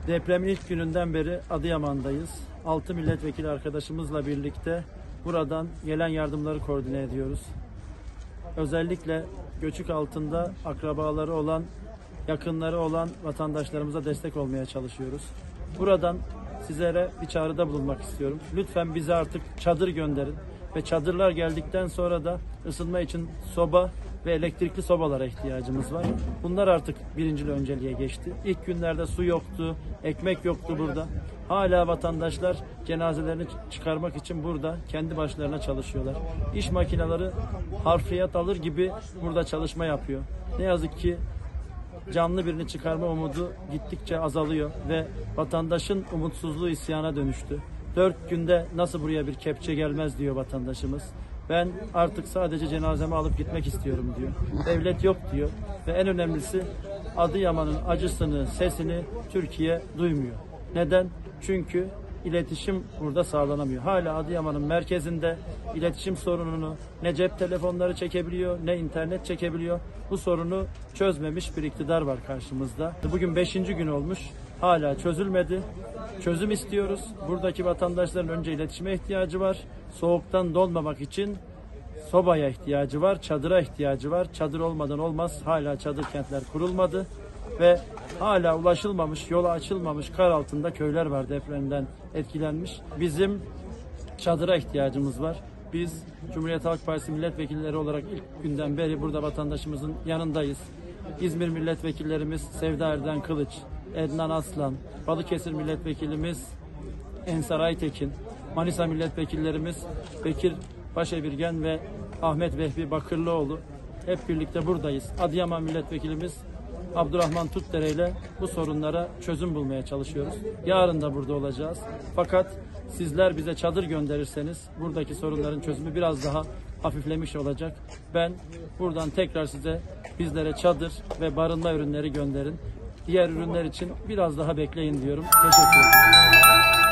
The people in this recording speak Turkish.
Depremin ilk gününden beri Adıyaman'dayız. 6 milletvekili arkadaşımızla birlikte buradan gelen yardımları koordine ediyoruz. Özellikle göçük altında akrabaları olan, yakınları olan vatandaşlarımıza destek olmaya çalışıyoruz. Buradan sizlere bir çağrıda bulunmak istiyorum. Lütfen bize artık çadır gönderin ve çadırlar geldikten sonra da ısınma için soba ve elektrikli sobalara ihtiyacımız var. Bunlar artık birincil önceliğe geçti. İlk günlerde su yoktu, ekmek yoktu burada. Hala vatandaşlar cenazelerini çıkarmak için burada kendi başlarına çalışıyorlar. İş makineleri harfiyat alır gibi burada çalışma yapıyor. Ne yazık ki canlı birini çıkarma umudu gittikçe azalıyor ve vatandaşın umutsuzluğu isyana dönüştü. 4 günde nasıl buraya bir kepçe gelmez diyor vatandaşımız. Ben artık sadece cenazemi alıp gitmek istiyorum diyor. Devlet yok diyor ve en önemlisi Adıyaman'ın acısını, sesini Türkiye duymuyor. Neden? Çünkü iletişim burada sağlanamıyor. Hala Adıyaman'ın merkezinde iletişim sorununu ne cep telefonları çekebiliyor ne internet çekebiliyor. Bu sorunu çözmemiş bir iktidar var karşımızda. Bugün 5. gün olmuş. Hala çözülmedi. Çözüm istiyoruz. Buradaki vatandaşların önce iletişime ihtiyacı var. Soğuktan donmamak için sobaya ihtiyacı var, çadıra ihtiyacı var. Çadır olmadan olmaz. Hala çadır kentler kurulmadı ve hala ulaşılmamış, yola açılmamış kar altında köyler var depremden etkilenmiş. Bizim çadıra ihtiyacımız var. Biz Cumhuriyet Halk Partisi milletvekilleri olarak ilk günden beri burada vatandaşımızın yanındayız. İzmir milletvekillerimiz Sevda Erden Kılıç, Ednan Aslan, Balıkesir milletvekilimiz Ensar Aytekin, Manisa milletvekillerimiz Bekir Başevirgen ve Ahmet Vehbi Bakırlıoğlu hep birlikte buradayız. Adıyaman milletvekilimiz Abdurrahman Tutdere ile bu sorunlara çözüm bulmaya çalışıyoruz. Yarın da burada olacağız. Fakat sizler bize çadır gönderirseniz buradaki sorunların çözümü biraz daha hafiflemiş olacak. Ben buradan tekrar size bizlere çadır ve barınma ürünleri gönderin. Diğer ürünler için biraz daha bekleyin diyorum. Teşekkür ederim.